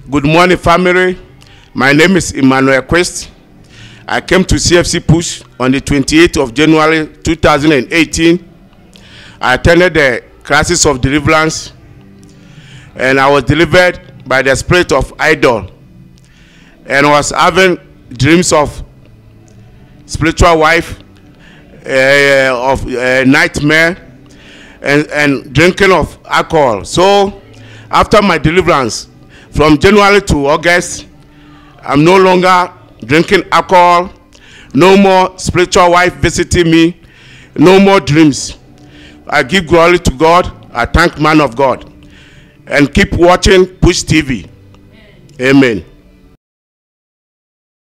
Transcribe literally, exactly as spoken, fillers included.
Good morning, family. My name is Emmanuel Quest. I came to C F C Push on the twenty-eighth of January two thousand eighteen. I attended the crisis of deliverance, and I was delivered by the spirit of idol, and I was having dreams of spiritual wife, uh, of uh, nightmare, and, and drinking of alcohol. So after my deliverance, from January to August, I'm no longer drinking alcohol, no more spiritual wife visiting me, no more dreams. I give glory to God. I thank man of God. And keep watching Push T V. Amen.